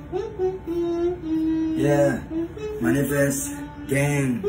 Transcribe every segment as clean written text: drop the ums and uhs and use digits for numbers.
Yeah, manifest, gang.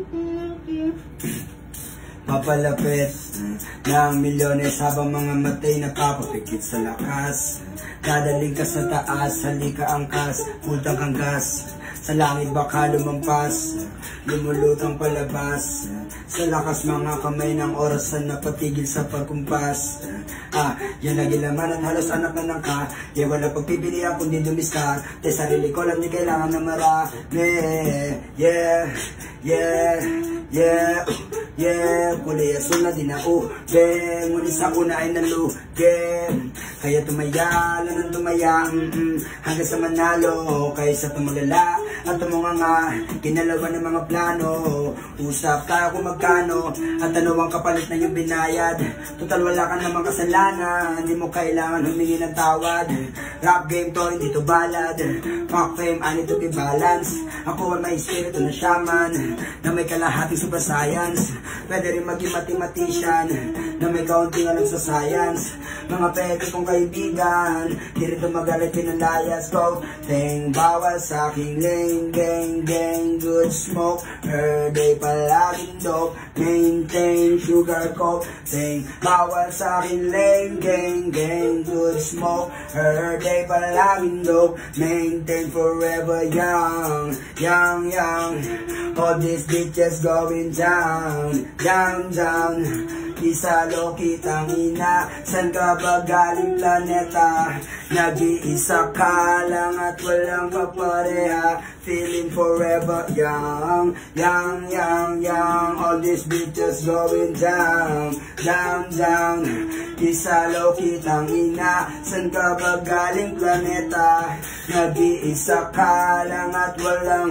Papalapit ng milyones habang mga matay napapapikit sa lakas. Dadaling ka sa taas, halika angkas, putang kang gas. Sa langit baka lumampas, lumulutang palabas. Sa lakas mga kamay ng orasan na patigil sa pagkumpas. Yan lagi laman at halos anak na ng ka. Wala pagpipilihan kundi dumiska. Te sarili ko lang di kailangan na marami. Yeah, yeah, yeah. Yeah, kulay asul na din ako. Ngunit sa una ay nalugin. Kaya tumaya lang ng tumaya hanggang sa manalo. Kaysa tumulala at tumunganga, kinalawan ng mga plano. Usap tayo kung magkano at ano ang kapalit na yung binayad. Total wala ka namang kasalanan, hindi mo kailangan humingi ng tawad. Rap game to, hindi to balad. Fuck fame, I need to be balance. Ako ay may espiritu na shaman na may kalahating super science. Pwede rin maging mathematician na may kaunting alam sa science. Mga peke kong kaibigan, di rito magalit pinalayas ko. Ting bawal sa aking lane, gang, gang, good smoke. Her day palaging dope, maintain sugar coke. Ting bawal sa aking lane, gang, gang, good smoke. Her day palaging dope, maintain forever young, young, young. All these bitches going down, down, down. Isalo kitang ina, san ka ba galing planeta? Nag-iisa ka lang at walang kapareha. Feeling forever young, young, young, young. All these bitches going down, down, down. Isalo kitang ina, san ka ba galing planeta? Nag-iisa ka lang at walang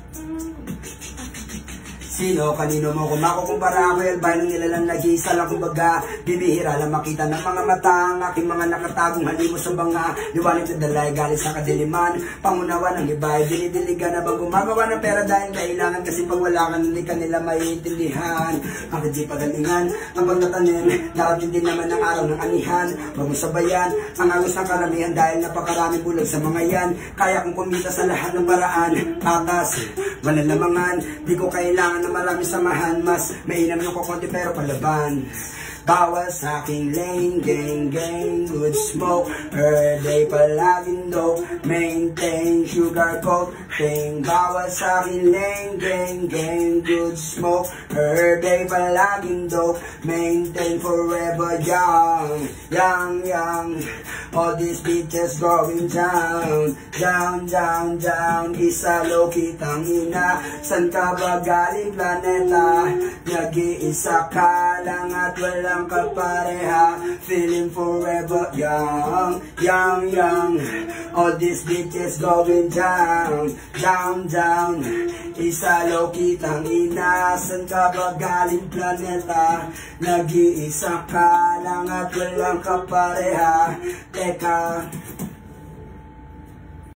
sino, kanino mo kumakukumpara ako, albay ng nilalang nag-iisa lang kumbaga. Bibihira lang makita ng mga mata ang aking mga nakatagong halimo sa banga. Liwanag na dalay galing sa kadiliman, pangunawa ng iba ay dinidiligan na bang gumagawa ng pera dahil kailangan. Kasi pag wala ka hindi ka nila maiintindihan. Bakit di pagalingan ang pagtatanim, darating din naman ang araw ng anihan. Huwag mo sabayan ang agos ng karamihan dahil napakaraming bulag sa mga yan. Kaya kong kumita sa lahat ng paraan, akas, walang lamangan. Di ko kailangan na marami samahan, mas mainam yung kukunti pero palaban. Bawal sa aking lane, gang, gang, good smoke. Her day palaging dope, maintain sugar coat. Ting bawal sa aking lane, gang, gang, good smoke. Her day palaging dope, maintain forever young, young, young. All these bitches going down, down, down, down. Isalo kitang ina, san ka ba galing planeta? Nag-iisa ka lang at walang kapareha. Feeling forever young, young, young. All these bitches going down, down, down. Isalo kitang ina, san ka ba galing planeta? Nag-iisa ka lang at walang kapareha. Teka